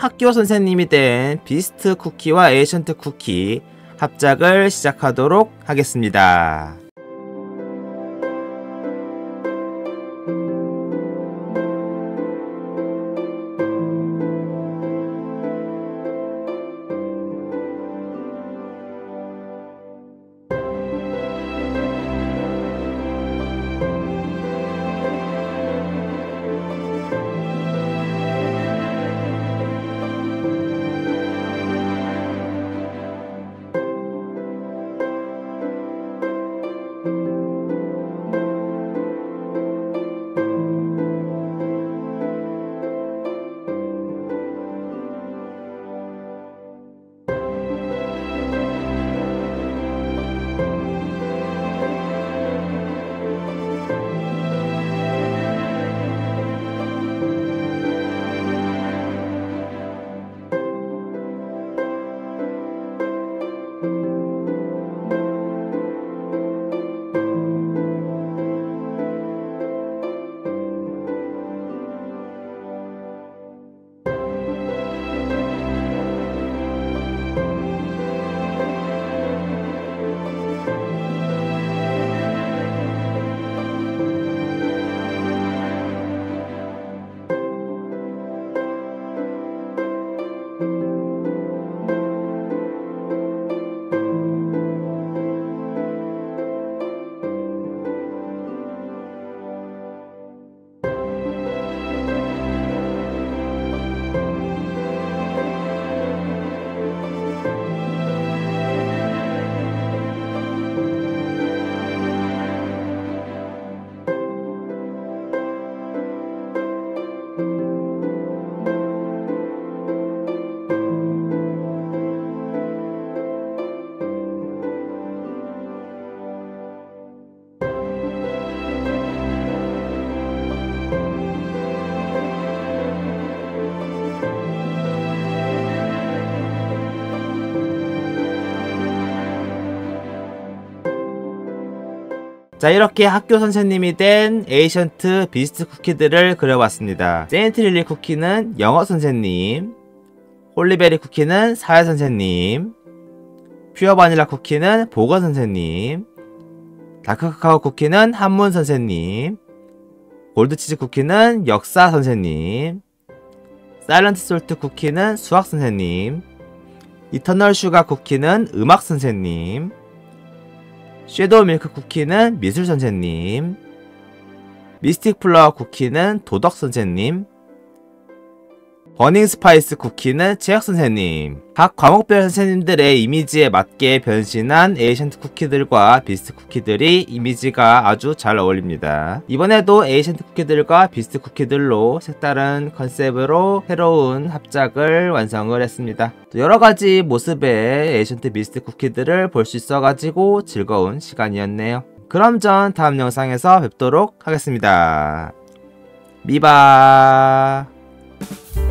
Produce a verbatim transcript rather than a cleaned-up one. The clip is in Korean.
학교 선생님이 된 비스트 쿠키와 에이션트 쿠키 합작을 시작하도록 하겠습니다. 자, 이렇게 학교 선생님이 된 에이션트 비스트 쿠키들을 그려봤습니다. 세인트릴리 쿠키는 영어 선생님, 홀리베리 쿠키는 사회 선생님, 퓨어 바닐라 쿠키는 보건 선생님, 다크 카카오 쿠키는 한문 선생님, 골드치즈 쿠키는 역사 선생님, 사일런트 솔트 쿠키는 수학 선생님, 이터널 슈가 쿠키는 음악 선생님, 섀도우 밀크 쿠키는 미술 선생님, 미스틱 플라워 쿠키는 도덕 선생님, 버닝 스파이스 쿠키는 체육 선생님. 각 과목별 선생님들의 이미지에 맞게 변신한 에이션트 쿠키들과 비스트 쿠키들이 이미지가 아주 잘 어울립니다. 이번에도 에이션트 쿠키들과 비스트 쿠키들로 색다른 컨셉으로 새로운 합작을 완성을 했습니다. 여러가지 모습의 에이션트 비스트 쿠키들을 볼 수 있어가지고 즐거운 시간이었네요. 그럼 전 다음 영상에서 뵙도록 하겠습니다. 미바.